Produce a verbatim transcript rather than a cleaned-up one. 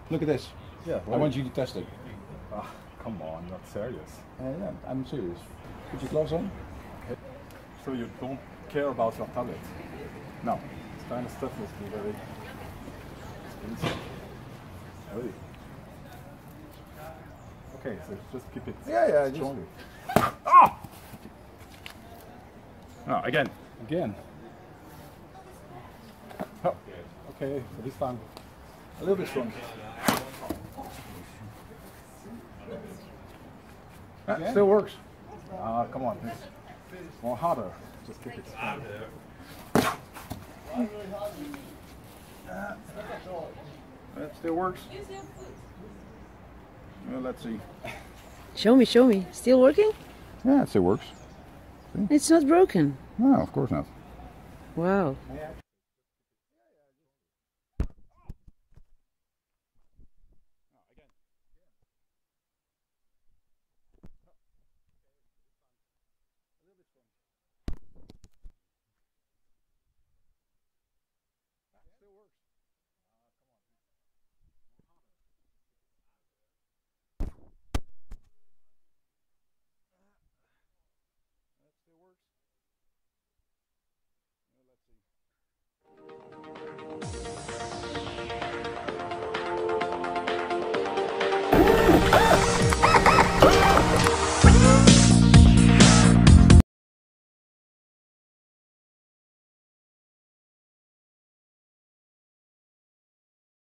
Look at this. Yeah. I want you to test it. Ah, come on, not serious. Uh, yeah, I'm serious. Put your gloves on. Okay. So you don't care about your palate? No. This kind of stuff must be very expensive. Really? Okay, so just keep it Yeah, yeah, just- strongly. Ah! No, again. Again. Oh. Okay, so this time A little bit strong. That Again? still works. Ah, come on, it's more harder. Just keep it strong. That still works. Well, let's see. Show me, show me. Still working? Yeah, it still works. It's not broken. No, of course not. Wow.